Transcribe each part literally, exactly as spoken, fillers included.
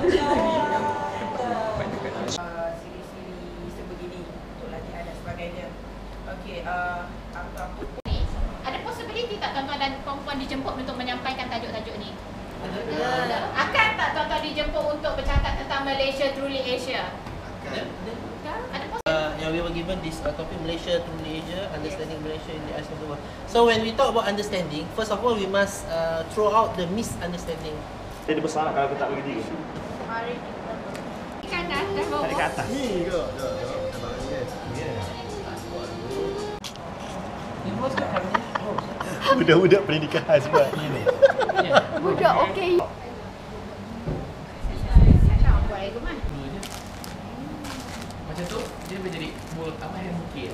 Siri-siri sebegini untuk latihan dan sebagainya. Okey, uh, apa-apa. Ada possibility tak tuan-tuan dan puan-puan dijemput untuk menyampaikan tajuk-tajuk ni? Ada. Akan tak tuan-tuan dijemput untuk bercakap tentang Malaysia Truly Asia? Akan. Ada possibility? Uh, yang we were given this uh, topic, Malaysia Truly Asia, understanding Malaysia in the eyes of the world. So when we talk about understanding, first of all we must uh, throw out the misunderstanding. Jadi besar kalau kita tak bagi tiga. Mari kanan dah bawa. Tarik ke atas. Ni ke? Budak-budak pernikahan sebab ni. Budak okey. Macam tu, dia menjadi apa yang mungkin.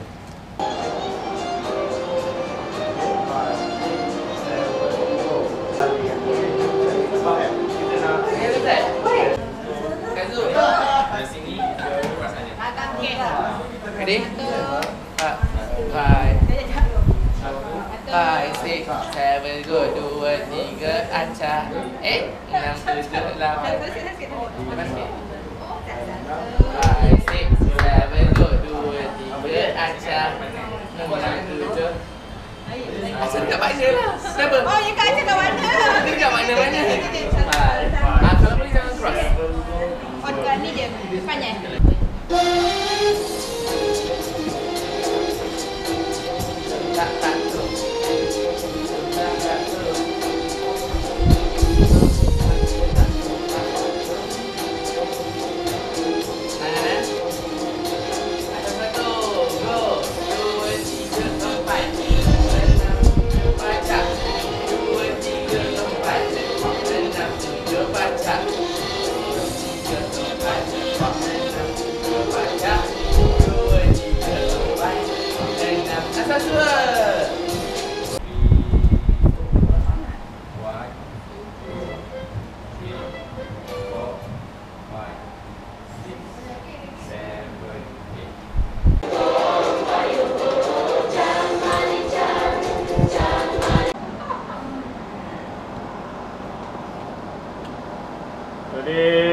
Ready? Five, five, six, seven, go, dua, tiga, acah. Eh, enam, tujuh, lapan. Five, six, seven, go, dua, tiga, acah. Enam, tujuh. Acah dekat mana lah? Kenapa? Oh, yang kat Aceh kat mana? Dia dekat mana-mana. Ah, kalau boleh jangan cross. On kat ni je, depannya. Tak, tak, tu. Tak, tak, tu. Tangan, eh? Atas satu, go. Dua, tiga, empat. Enam, tujuh, pacak. Dua, tiga, empat. Enam, tujuh, pacak. Dua, tiga, empat. Enam, tujuh, pacak. Dua, tiga, empat. Enam, atas dua. Ready?